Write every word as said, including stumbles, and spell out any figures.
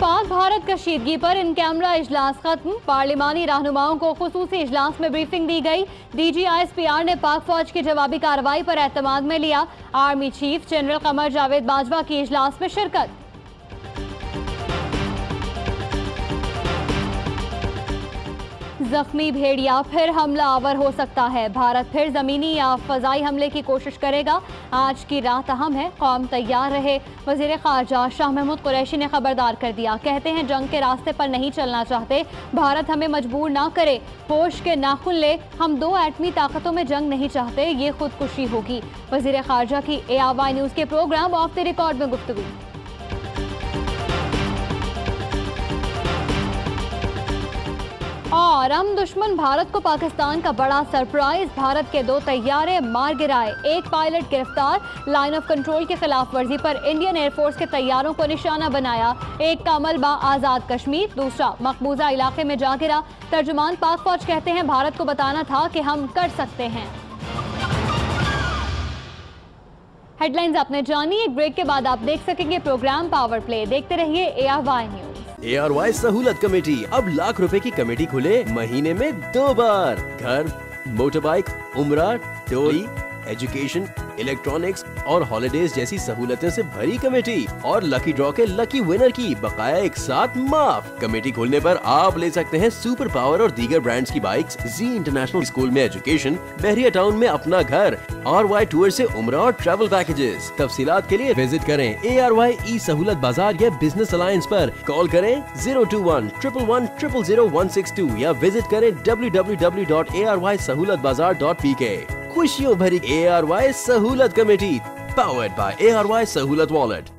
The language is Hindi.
पाक भारत कशीदगी पर इन कैमरा इजलास खत्म। पार्लिमानी रहनुमाओं को खुसूसी इजलास में ब्रीफिंग दी गई। DG I S P R ने पाक फौज की जवाबी कार्रवाई पर एतमाद में लिया। Army chief general Qamar Javed Bajwa की इजलास में शिरकत। जख्मी भेड़िया फिर हमला आवर हो सकता है। भारत फिर जमीनी या फजाई हमले की कोशिश करेगा। आज की रात अहम है, कौम तैयार रहे। वजीर खारजा शाह महमूद कुरैशी ने खबरदार कर दिया। कहते हैं जंग के रास्ते पर नहीं चलना चाहते, भारत हमें मजबूर ना करे। होश के नाखुन ले, हम दो एटमी ताकतों में जंग नहीं चाहते, ये खुदकुशी होगी। वजीर खारजा की ए आर वाई न्यूज के प्रोग्राम ऑफ द रिकॉर्ड में गुफ्तगू। और हम दुश्मन भारत को पाकिस्तान का बड़ा सरप्राइज। भारत के दो तैयारे मार गिराए, एक पायलट गिरफ्तार। लाइन ऑफ कंट्रोल की खिलाफ वर्जी पर इंडियन एयरफोर्स के तैयारों को निशाना बनाया। एक का मलबा आजाद कश्मीर, दूसरा मकबूजा इलाके में जा गिरा। तर्जुमान पाक फौज कहते हैं भारत को बताना था कि हम कर सकते हैं। हेडलाइंस आपने जानी। एक ब्रेक के बाद आप देख सकेंगे प्रोग्राम पावर प्ले। देखते रहिए A R Y news. A R Y Sahulat committee, अब लाख रुपए की कमेटी खुले महीने में दो बार। घर, मोटर बाइक, उम्रा, टोली, एजुकेशन, इलेक्ट्रॉनिक्स और हॉलिडेज जैसी सहूलतें से भरी कमेटी। और लकी ड्रॉ के लकी विनर की बकाया एक साथ माफ। कमेटी खोलने पर आप ले सकते हैं सुपर पावर और दीगर ब्रांड्स की बाइक्स, जी इंटरनेशनल स्कूल में एजुकेशन, बहरिया टाउन में अपना घर, आर वाई टूर से उम्रा और ट्रैवल पैकेजेस। तफसीलात के लिए विजिट करें ए आर वाई ई सहूलत बाजार या बिजनेस अलायंस पर। कॉल करें zero two one triple one triple zero one six two या विजिट करें W W W dot A R Y Sahulat Bazaar dot P K. खुशियों भरी A R Y Sahulat committee, powered by A R Y Sahulat wallet.